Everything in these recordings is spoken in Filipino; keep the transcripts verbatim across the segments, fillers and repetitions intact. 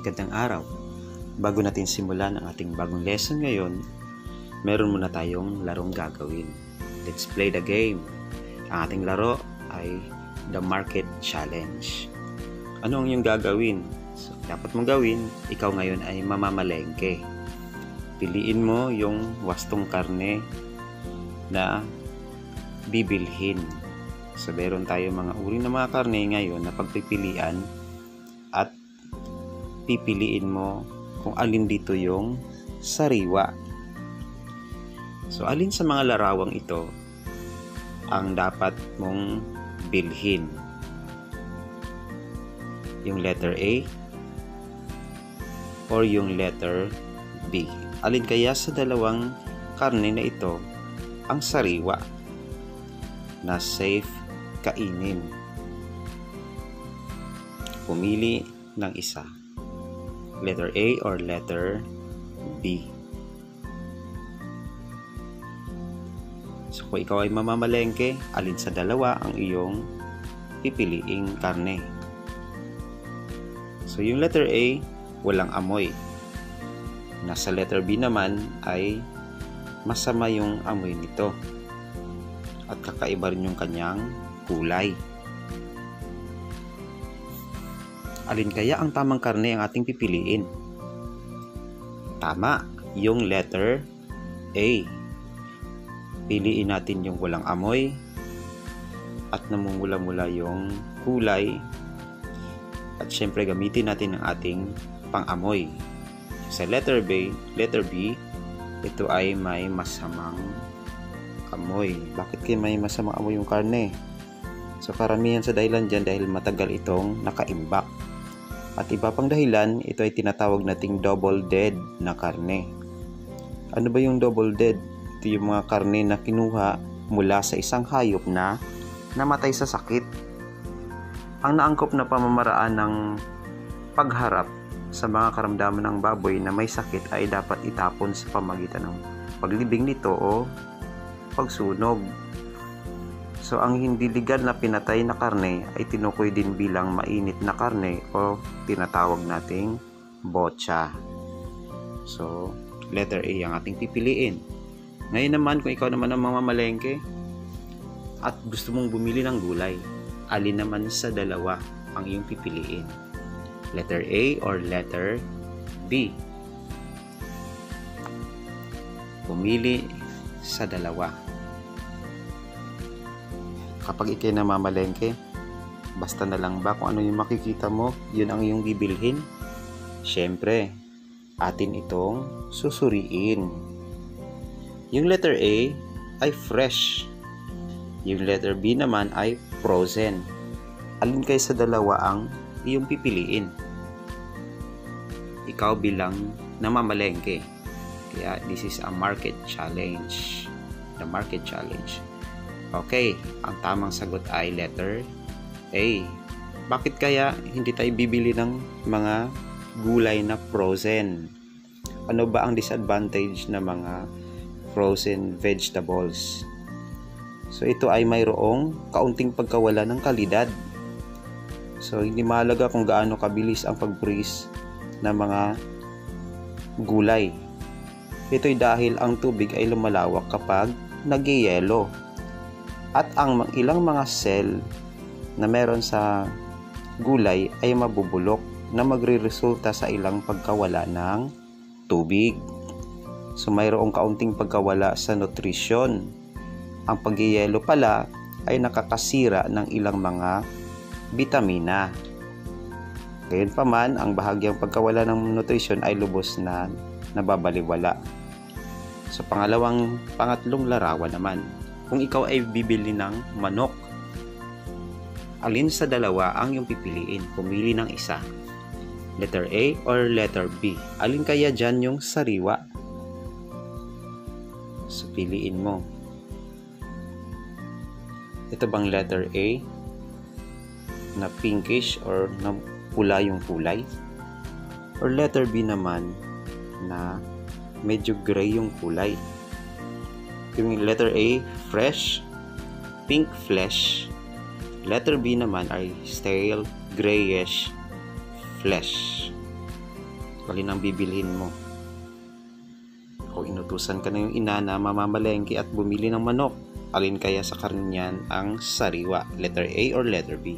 Magandang araw. Bago natin simulan ang ating bagong lesson ngayon, meron muna tayong larong gagawin. Let's play the game. Ang ating laro ay The Market Challenge. Ano ang iyong gagawin? So, dapat mong gawin, ikaw ngayon ay mamamalengke. Piliin mo yung wastong karne na bibilhin. So, meron tayo mga uri ng mga karne ngayon na pagpipilian at pipiliin mo kung alin dito yung sariwa. So, alin sa mga larawang ito ang dapat mong bilhin? Yung letter A or yung letter B? Alin kaya sa dalawang karne na ito ang sariwa na safe kainin? Pumili ng isa. Letter A or letter B. So, kung ikaw ay mamamalengke, alin sa dalawa ang iyong pipiliing karne? So, yung letter A, walang amoy. Nasa letter B naman ay masama yung amoy nito. At kakaiba rin yung kanyang kulay. Alin kaya ang tamang karne ang ating pipiliin? Tama, yung letter A. Piliin natin yung walang amoy at namumula-mula yung kulay. At syempre gamitin natin ang ating pang-amoy. Sa letter B, letter B, ito ay may masamang amoy. Bakit kaya may masamang amoy yung karne? So karamihan sa dahilan dyan dahil matagal itong nakaimbak. At iba pang dahilan, ito ay tinatawag nating double dead na karne. Ano ba yung double dead? Ito yung mga karne na kinuha mula sa isang hayop na namatay sa sakit. Ang naangkop na pamamaraan ng pagharap sa mga karamdaman ng baboy na may sakit ay dapat itapon sa pamagitan ng paglibing nito o pagsunog. So, ang hindi legal na pinatay na karne ay tinukoy din bilang mainit na karne o tinatawag nating bocha. So, letter A ang ating pipiliin. Ngayon naman, kung ikaw naman ang mamamalengke at gusto mong bumili ng gulay, alin naman sa dalawa ang iyong pipiliin? Letter A or letter B? Pumili sa dalawa. Kapag ikay namamalengke, basta na lang ba kung ano yung makikita mo, yun ang iyong bibilhin? Siyempre, atin itong susuriin. Yung letter A ay fresh. Yung letter B naman ay frozen. Alin kayo sa dalawa ang iyong pipiliin? Ikaw bilang namamalengke. Kaya this is a market challenge. The market challenge. Okay, ang tamang sagot ay letter A. Bakit kaya hindi tayo bibili ng mga gulay na frozen? Ano ba ang disadvantage ng mga frozen vegetables? So ito ay mayroong kaunting pagkawala ng kalidad. So hindi mahalaga kung gaano kabilis ang pag-freeze ng mga gulay. Ito'y dahil ang tubig ay lumalawak kapag nagyayelo. At ang ilang mga cell na meron sa gulay ay mabubulok na magre-resulta sa ilang pagkawala ng tubig. So mayroong kaunting pagkawala sa nutrisyon. Ang pagyayelo pala ay nakakasira ng ilang mga bitamina. Gayunpaman, ang bahagyang pagkawala ng nutrisyon ay lubos na nababaliwala. So pangalawang, pangatlong larawan naman. Kung ikaw ay bibili ng manok, alin sa dalawa ang iyong pipiliin? Pumili ng isa. Letter A or letter B? Alin kaya dyan yung sariwa? So, piliin mo. Ito bang letter A na pinkish or na pula yung kulay? Or letter B naman na medyo gray yung kulay? Yung letter A, fresh, pink flesh. Letter B naman ay stale, grayish flesh. alin ang bibilhin mo? Kung inutusan ka na yung ina na mamamalengke at bumili ng manok, alin kaya sa karniyan ang sariwa? Letter A or letter B?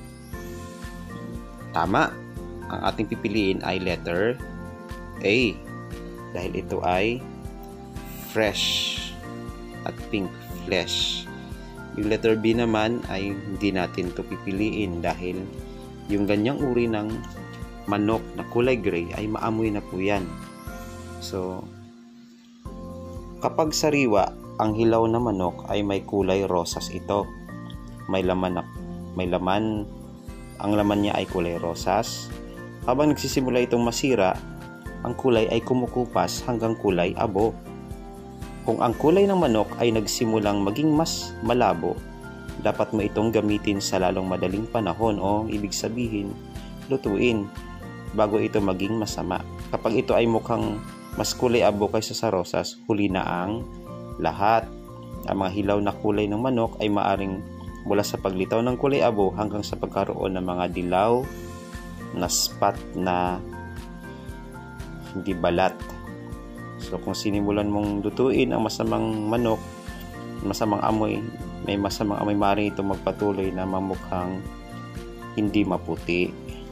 Tama. Ang ating pipiliin ay letter A. Dahil ito ay fresh at pink flesh. Yung letter B naman ay hindi natin ito pipiliin dahil yung ganyang uri ng manok na kulay gray ay maamoy na po yan. So, kapag sariwa, ang hilaw na manok ay may kulay rosas ito. May laman, na, may laman, ang laman niya ay kulay rosas. Habang nagsisimula itong masira, ang kulay ay kumukupas hanggang kulay abo. Kung ang kulay ng manok ay nagsimulang maging mas malabo, dapat mo itong gamitin sa lalong madaling panahon o ibig sabihin, lutuin bago ito maging masama. Kapag ito ay mukhang mas kulay abo kaysa sa rosas, huli na ang lahat. Ang mga hilaw na kulay ng manok ay maaring mula sa paglitaw ng kulay abo hanggang sa pagkaroon ng mga dilaw na spot na hindi balat. So kung sinimulan mong lutuin ang masamang manok, masamang amoy, may masamang amoy, maaaring ito magpatuloy na mamukhang hindi maputi.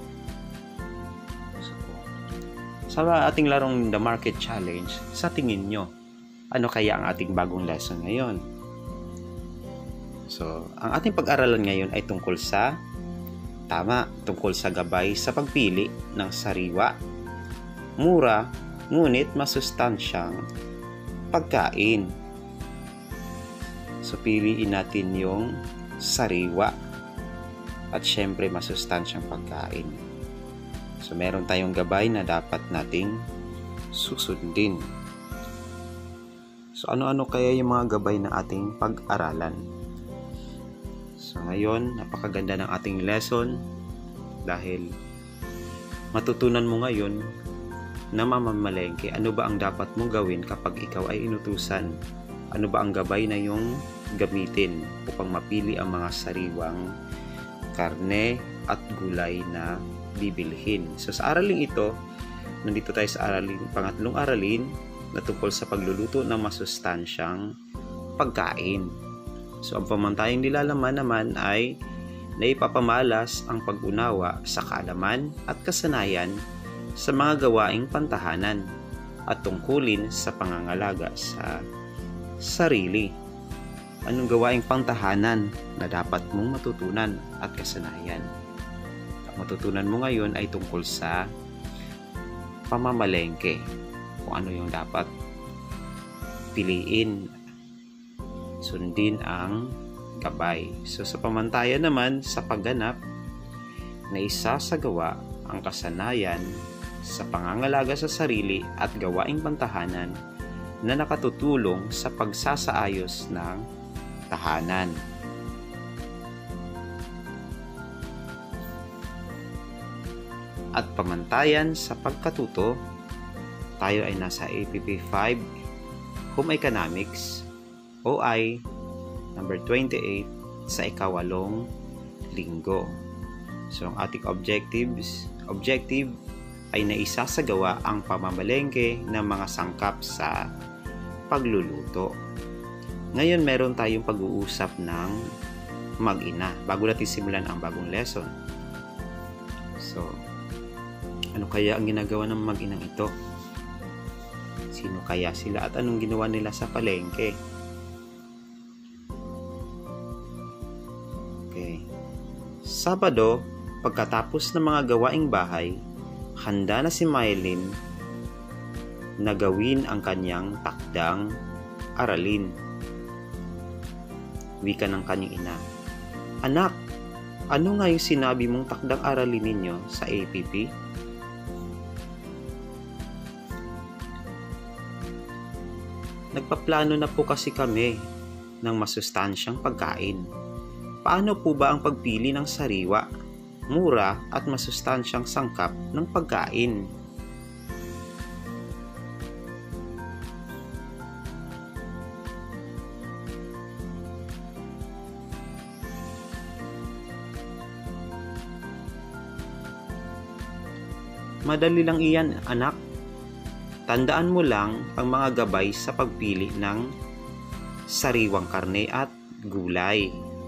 So, sa ating larong The Market Challenge, sa tingin nyo, ano kaya ang ating bagong lesson ngayon? So, ang ating pag-aralan ngayon ay tungkol sa tama, tungkol sa gabay sa pagpili ng sariwa, mura, ngunit masustansyang pagkain. So, piliin natin yung sariwa at syempre masustansyang pagkain. So, meron tayong gabay na dapat nating susundin. So, ano-ano kaya yung mga gabay na ating pag-aralan? So, ngayon, napakaganda ng ating lesson dahil matutunan mo ngayon na mamamalengke, ano ba ang dapat mong gawin kapag ikaw ay inutusan? Ano ba ang gabay na yung gamitin upang mapili ang mga sariwang karne at gulay na bibilhin? So sa araling ito, nandito tayo sa aralin, pangatlong aralin na tungkol sa pagluluto ng masustansyang pagkain. So ang pamantayang nilalaman naman ay naipapamalas ang pag-unawa sa kaalaman at kasanayan sa mga gawaing pantahanan at tungkulin sa pangangalaga sa sarili. Anong gawaing pantahanan na dapat mong matutunan at kasanayan? Ang matutunan mo ngayon ay tungkol sa pamamalengke. Kung ano yung dapat piliin, sundin ang gabay. So sa pamantayan naman sa pagganap na isasagawa ang kasanayan sa pangangalaga sa sarili at gawaing pantahanan na nakatutulong sa pagsasaayos ng tahanan. At pamantayan sa pagkatuto, tayo ay nasa A P P five, Home Economics, O I number twenty-eight sa ikawalong linggo. So ang ating objectives, objective ay naisasagawa ang pamamalengke ng mga sangkap sa pagluluto. Ngayon meron tayong pag-uusap ng mag-ina bago natin simulan ang bagong lesson. So, ano kaya ang ginagawa ng mag-inang ito? Sino kaya sila at anong ginawa nila sa palengke? Okay. Sabado, pagkatapos ng mga gawaing bahay, handa na si Mylene na gawin ang kanyang takdang aralin. Wika ng kanyang ina, "Anak, ano nga yung sinabi mong takdang aralin ninyo sa A P P?" "Nagpaplano na po kasi kami ng masustansyang pagkain. Paano po ba ang pagpili ng sariwa, mura at masustansyang sangkap ng pagkain?" Madali lang iyan, anak. Tandaan mo lang ang mga gabay sa pagpili ng sariwang karne at gulay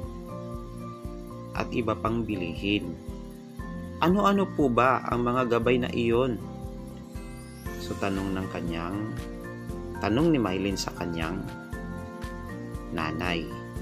at iba pang bilihin. Ano-ano po ba ang mga gabay na iyon? So tanong ng kanyang tanong ni Mylene sa kanyang nanay.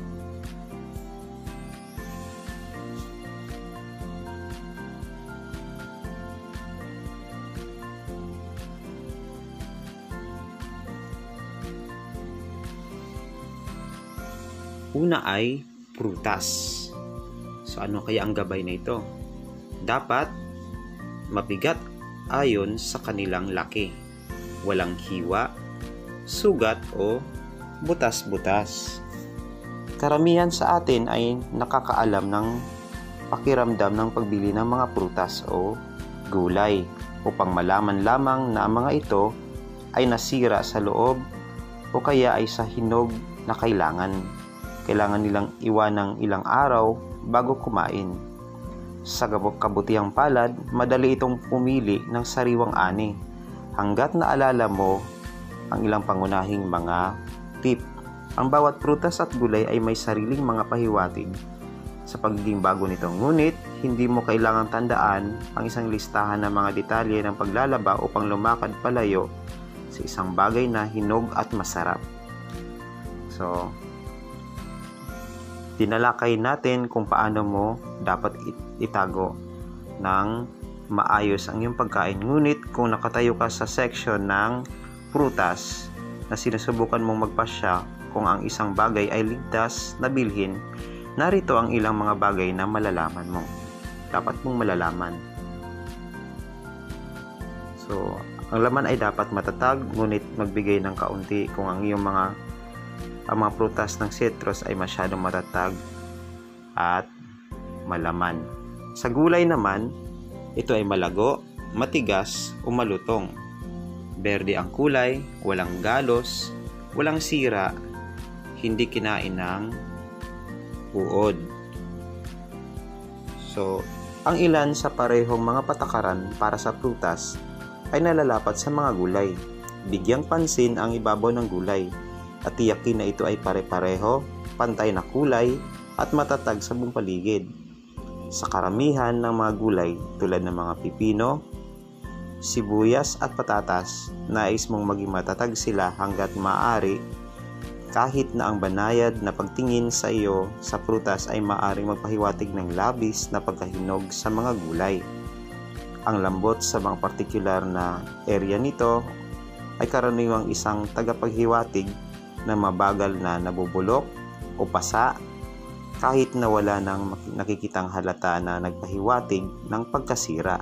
Una ay prutas. So ano kaya ang gabay na ito? Dapat mabigat ayon sa kanilang laki. Walang hiwa, sugat o butas-butas. Karamihan sa atin ay nakakaalam ng pakiramdam ng pagbili ng mga prutas o gulay upang malaman lamang na ang mga ito ay nasira sa loob o kaya ay sa hinog na kailangan. Kailangan nilang iwanang ilang araw bago kumain. Sa kabutihang palad, madali itong pumili ng sariwang ani hanggat naalala mo ang ilang pangunahing mga tip. Ang bawat prutas at gulay ay may sariling mga pahiwatig sa pagiging bago nito. Ngunit, hindi mo kailangang tandaan ang isang listahan ng mga detalye ng paglalaba upang lumakad palayo sa isang bagay na hinog at masarap. So, tinalakay natin kung paano mo dapat itago ng maayos ang iyong pagkain. Ngunit kung nakatayo ka sa section ng prutas na sinusubukan mong magpasya kung ang isang bagay ay ligtas na bilhin, narito ang ilang mga bagay na malalaman mo. Dapat mong malalaman. So, ang laman ay dapat matatag, ngunit magbigay ng kaunti kung ang iyong mga ang mga prutas ng citrus ay masyadong matatag at malaman. Sa gulay naman, ito ay malago, matigas o malutong. Berde ang kulay, walang galos, walang sira, hindi kinain ng uod. So, ang ilan sa parehong mga patakaran para sa prutas ay nalalapat sa mga gulay. Bigyang pansin ang ibabaw ng gulay at tiyakin na ito ay pare-pareho, pantay na kulay at matatag sa buong paligid. Sa karamihan ng mga gulay tulad ng mga pipino, sibuyas at patatas, nais mong maging matatag sila hanggat maaari kahit na ang banayad na pagtingin sa iyo sa prutas ay maaaring magpahiwatig ng labis na pagkahinog sa mga gulay. Ang lambot sa mga partikular na area nito ay karaniwang isang tagapaghiwatig na mabagal na nabubulok o pasa kahit na wala nang nakikitang halata na nagpahiwatig ng pagkasira.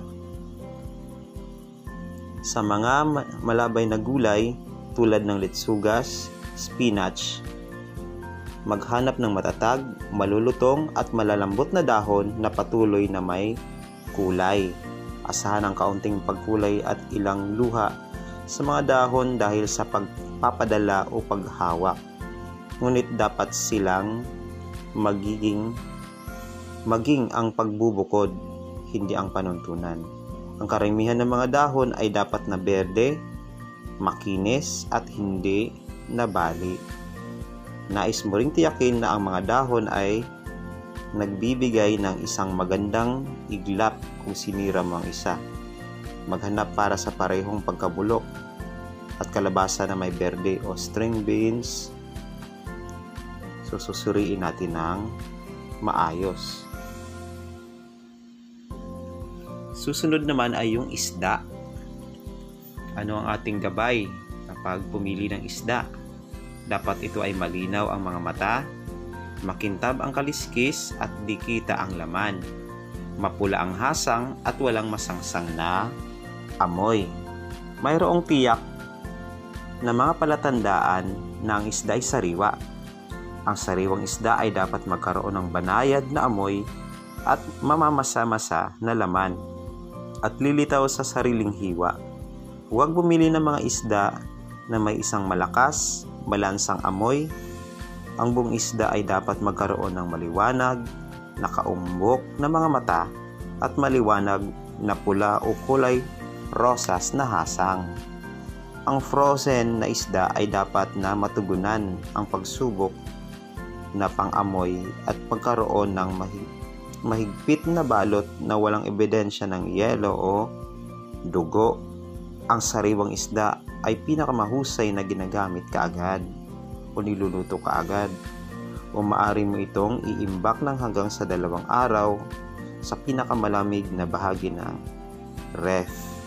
Sa mga malabay na gulay tulad ng letsugas, spinach, maghanap ng matatag, malulutong at malalambot na dahon na patuloy na may kulay. Asahan ang kaunting pagkulay at ilang luha sa mga dahon dahil sa pagpapadala o paghawak. Ngunit dapat silang magiging maging ang pagbubukod, hindi ang panuntunan. Ang karamihan ng mga dahon ay dapat na berde, makinis at hindi nabali. Nais mo ring tiyakin na ang mga dahon ay nagbibigay ng isang magandang iglap kung sinira mo ang isa. Maghanap para sa parehong pagkabulok at kalabasa na may berde o string beans. So, susuriin natin ng maayos. Susunod naman ay yung isda. Ano ang ating gabay kapag pumili ng isda? Dapat ito ay malinaw ang mga mata, makintab ang kaliskis at di kita ang laman, mapula ang hasang at walang masangsang na amoy. Mayroong tiyak na mga palatandaan na ang isda ay sariwa. Ang sariwang isda ay dapat magkaroon ng banayad na amoy at mamamasa-masa na laman at lilitaw sa sariling hiwa. Huwag bumili ng mga isda na may isang malakas, balansang amoy. Ang buong isda ay dapat magkaroon ng maliwanag, nakaumbok na mga mata at maliwanag na pula o kulay rosas na hasang. Ang frozen na isda ay dapat na matugunan ang pagsubok na pang-amoy at pagkaroon ng mahig- mahigpit na balot na walang ebidensya ng yelo o dugo. Ang sariwang isda ay pinakamahusay na ginagamit kaagad o niluluto kaagad, o maaari mo itong iimbak ng hanggang sa dalawang araw sa pinakamalamig na bahagi ng ref.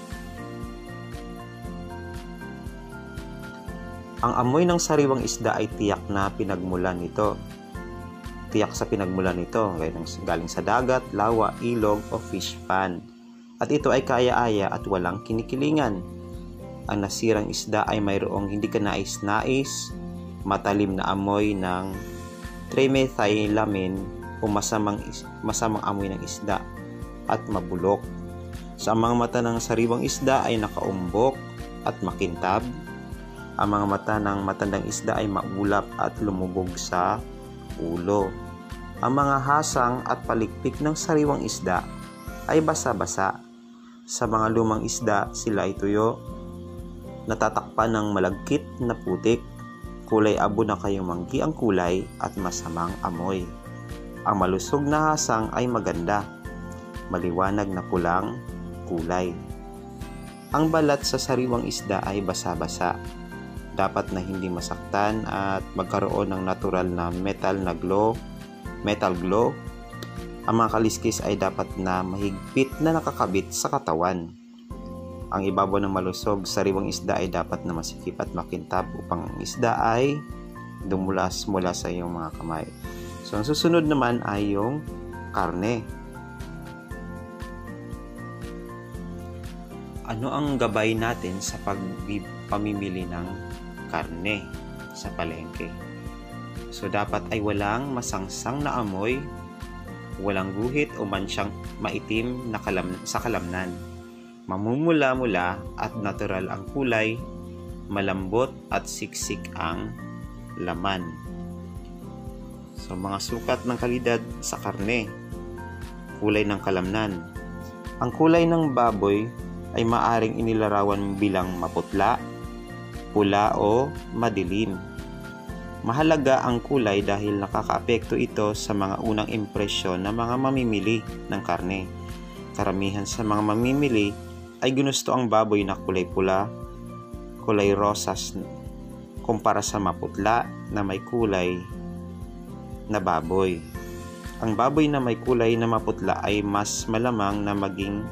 Ang amoy ng sariwang isda ay tiyak na pinagmulan nito. Tiyak sa pinagmulan nito, galing sa dagat, lawa, ilog o fish pond. At ito ay kaya-aya at walang kinikilingan. Ang nasirang isda ay mayroong hindi kanais-nais, matalim na amoy ng trimethylamine o masamang, masamang amoy ng isda at mabulok. Sa mga mata ng sariwang isda ay nakaumbok at makintab. Ang mga mata ng matandang isda ay maulap at lumubog sa ulo. Ang mga hasang at palikpik ng sariwang isda ay basa-basa. Sa mga lumang isda, sila ay tuyo, natatakpan ng malagkit na putik, kulay abo na kayong manggi ang kulay at masamang amoy. Ang malusog na hasang ay maganda, maliwanag na pulang kulay. Ang balat sa sariwang isda ay basa-basa. Dapat na hindi masaktan at magkaroon ng natural na metal na glow, metal glow. Ang mga kaliskis ay dapat na mahigpit na nakakabit sa katawan. Ang ibabaw ng malusog sariwang isda ay dapat na masikip at makintab upang ang isda ay dumulas mula sa iyong mga kamay. So, ang susunod naman ay yung karne. Ano ang gabay natin sa pagpamimili ng karne sa palengke? So, dapat ay walang masangsang na amoy, walang guhit o mansyang maitim na kalam sa kalamnan. Mamumula-mula at natural ang kulay, malambot at siksik ang laman. So, mga sukat ng kalidad sa karne. Kulay ng kalamnan. Ang kulay ng baboy ay maaring inilarawan bilang maputla, pula o madilim. Mahalaga ang kulay dahil nakakaapekto ito sa mga unang impresyon ng mga mamimili ng karne. Karamihan sa mga mamimili ay ginusto ang baboy na kulay pula, kulay rosas kumpara sa maputla na may kulay na baboy. Ang baboy na may kulay na maputla ay mas malamang na maging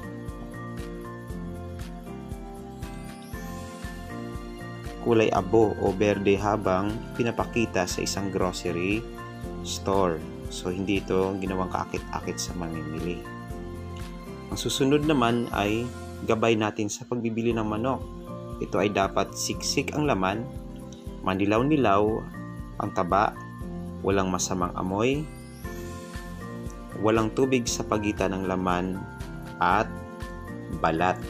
kulay abo o berde habang pinapakita sa isang grocery store. So, hindi ito ginawang kaakit-akit sa mamimili. Ang susunod naman ay gabay natin sa pagbibili ng manok. Ito ay dapat siksik ang laman, manilaw-nilaw ang taba, walang masamang amoy, walang tubig sa pagitan ng laman at balat.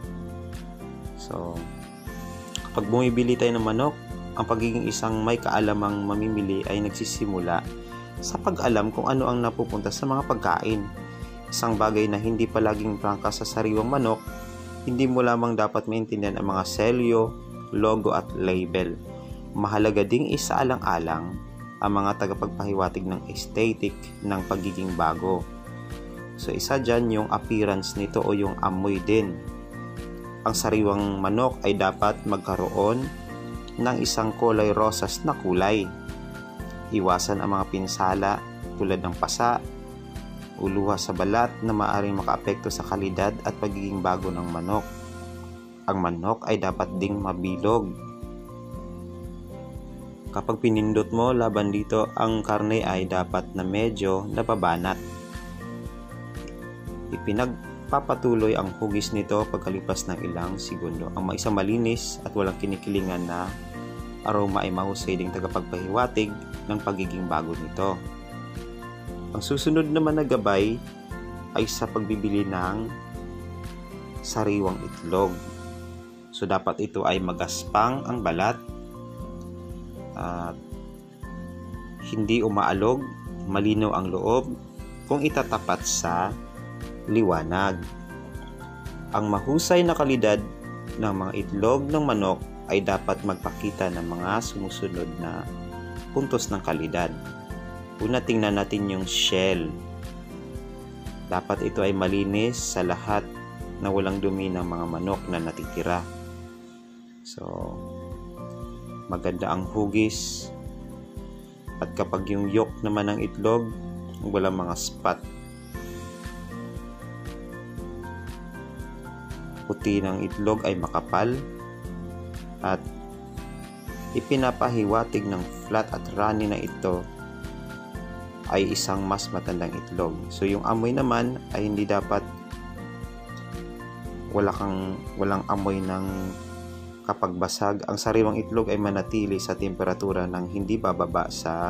So, kapag bumibili tayo ng manok, ang pagiging isang may kaalamang mamimili ay nagsisimula sa pag-alam kung ano ang napupunta sa mga pagkain. Isang bagay na hindi palaging prangka sa sariwang manok, hindi mo lamang dapat maintindihan ang mga selyo, logo at label. Mahalaga ding isaalang-alang ang mga tagapagpahiwatig ng aesthetic ng pagiging bago. So, isa dyan yung appearance nito o yung amoy din. Ang sariwang manok ay dapat magkaroon ng isang kulay rosas na kulay. Iwasan ang mga pinsala tulad ng pasa, uluha sa balat na maaaring makaapekto sa kalidad at pagiging bago ng manok. Ang manok ay dapat ding mabilog. Kapag pinindot mo laban dito, ang karne ay dapat na medyo nababanat. Ipinagpapatuloy ang hugis nito pagkalipas ng ilang segundo. Ang isang malinis at walang kinikilingan na aroma ay mahusay ding tagapagpahiwatig ng pagiging bago nito. Ang susunod naman na gabay ay sa pagbibili ng sariwang itlog. So, dapat ito ay magaspang ang balat at hindi umaalog, malinaw ang loob kung itatapat sa liwanag. Ang mahusay na kalidad ng mga itlog ng manok ay dapat magpakita ng mga sumusunod na puntos ng kalidad. Una, tingnan natin yung shell. Dapat ito ay malinis sa lahat na walang dumi ng mga manok na natitira. So, maganda ang hugis. At kapag yung yolk naman ng itlog, walang mga spot. Puti ng itlog ay makapal at ipinapahiwatig ng flat at runny na ito ay isang mas matandang itlog. So yung amoy naman ay hindi dapat wala kang walang amoy ng kapag basag. Ang sariwang itlog ay manatili sa temperatura ng hindi bababa sa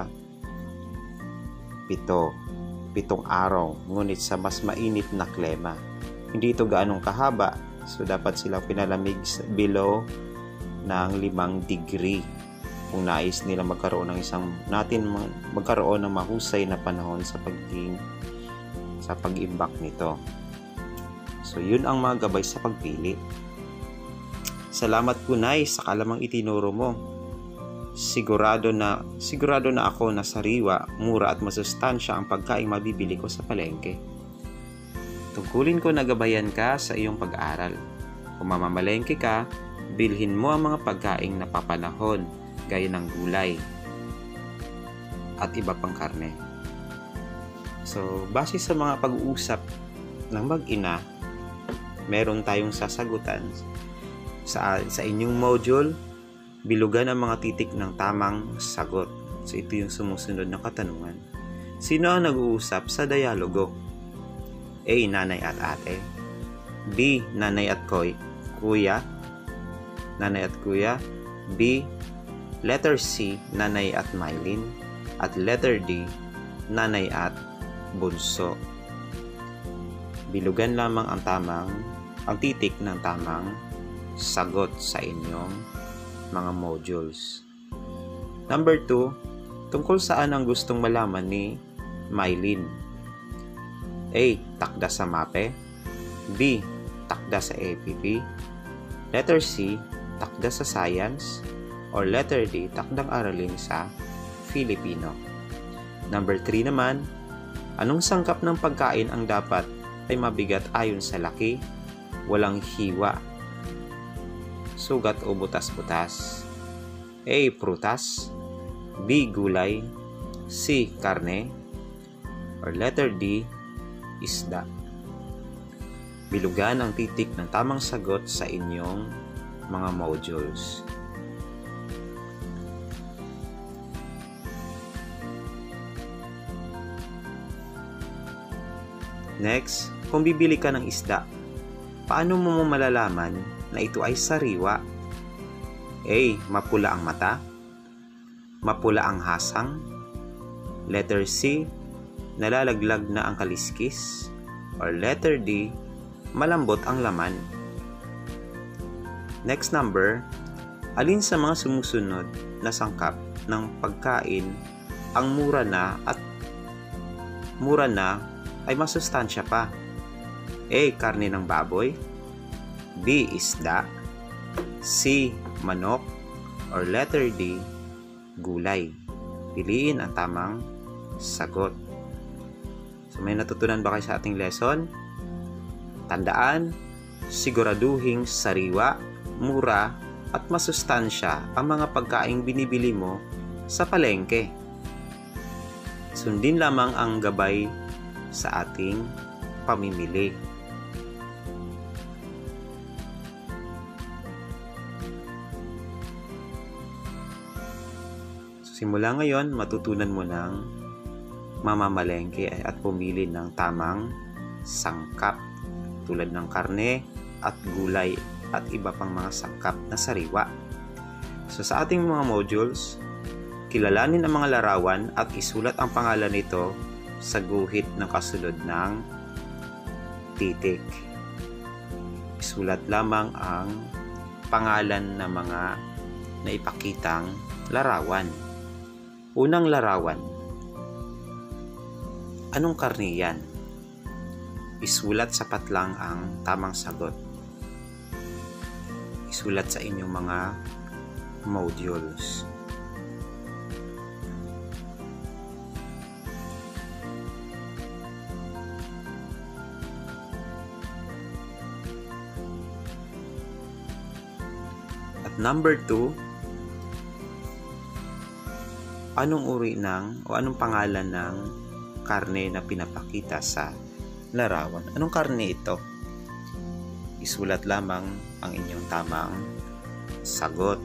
pito, pitong araw, ngunit sa mas mainit na klima. Hindi ito gaanong kahaba, so dapat silang pinalamig below ng limang degree kung nais nila magkaroon ng isang natin magkaroon ng mahusay na panahon sa pagiging sa pag-imbak nito. So yun ang mga gabay sa pagpili. Salamat po, Nay, sa kalamang itinuro mo. Sigurado na sigurado na ako na sariwa, mura at masustansya ang pagkaing mabibili ko sa palengke. Tungkulin ko na gabayan ka sa iyong pag-aaral. Kung mamamalengke ka, bilhin mo ang mga pagkaing napapanahon gaya ng gulay at iba pang karne. So, base sa mga pag-uusap ng mag-ina, meron tayong sasagutan sa, sa inyong module, bilugan ang mga titik ng tamang sagot. So, ito yung sumusunod na katanungan. Sino ang nag-uusap sa dialogo? A. Nanay at ate. B. Nanay at koy, kuya. Nanay at kuya. B. Letter C. Nanay at Mylene. At letter D. Nanay at bunso. Bilugan lamang ang tamang, ang titik ng tamang sagot sa inyong mga modules. Number two, tungkol saan ang gustong malaman ni Mylene? A. Takda sa MAPE. B. Takda sa A P P. Letter C. Takda sa Science. Or letter D. Takdang aralin sa Filipino. Number three naman, anong sangkap ng pagkain ang dapat ay mabigat ayon sa laki, walang hiwa, sugat o butas-butas? A. Prutas. B. Gulay. C. Karne. Or letter D. Isda. Bilugan ang titik ng tamang sagot sa inyong mga modules. Next, kung bibili ka ng isda, paano mo malalaman na ito ay sariwa? A. Mapula ang mata. Mapula ang hasang. Letter C. Nalalaglag na ang kaliskis. Or letter D. Malambot ang laman. Next number, alin sa mga sumusunod na sangkap ng pagkain ang mura na at mura na ay masustansya pa? A. Karne ng baboy. B. Isda. C. Manok. Or letter D. Gulay. Piliin ang tamang sagot. So, may natutunan ba kayo sa ating lesson? Tandaan, siguraduhing sariwa, mura, at masustansya ang mga pagkaing binibili mo sa palengke. Sundin lamang ang gabay sa ating pamimili. So, simula ngayon, matutunan mo ng mamamalengke at pumili ng tamang sangkap tulad ng karne at gulay at iba pang mga sangkap na sariwa. So sa ating mga modules, kilalanin ang mga larawan at isulat ang pangalan nito sa guhit ng kasunod ng titik. Isulat lamang ang pangalan ng mga naipakitang larawan. Unang larawan. Anong karne yan? Isulat sapat lang ang tamang sagot. isulat sa inyong mga modules. At number two, anong uri ng o anong pangalan ng karne na pinapakita sa larawan? Anong karne ito? Isulat lamang ang inyong tamang sagot.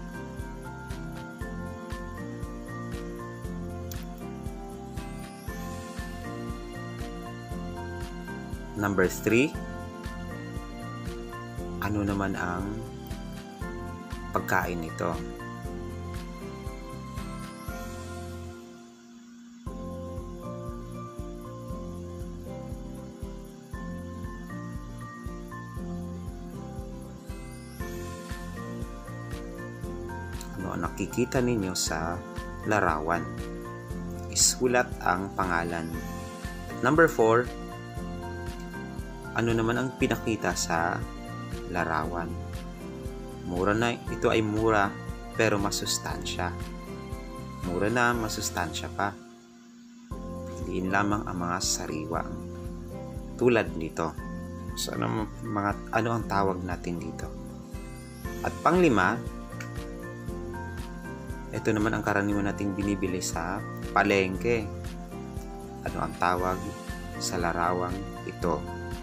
Number three, ano naman ang pagkain nito? Ano ang nakikita ninyo sa larawan? Isulat ang pangalan. At number four, ano naman ang pinakita sa larawan? Mura na, ito ay mura pero masustansya. Mura na, masustansya pa. Piliin lamang ang mga sariwa tulad nito. So ano, mga, ano ang tawag natin dito? At panglima, ito naman ang karaniwan nating binibili sa palengke. Ano ang tawag sa larawang ito?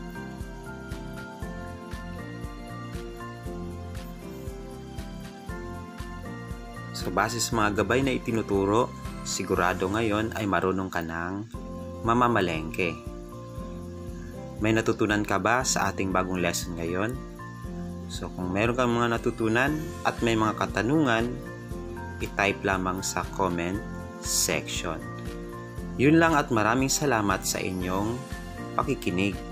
So, base sa mga gabay na itinuturo, sigurado ngayon ay marunong ka ng mamamalengke. May natutunan ka ba sa ating bagong lesson ngayon? So, kung meron kang mga natutunan at may mga katanungan, i-type lamang sa comment section. Yun lang at maraming salamat sa inyong pakikinig.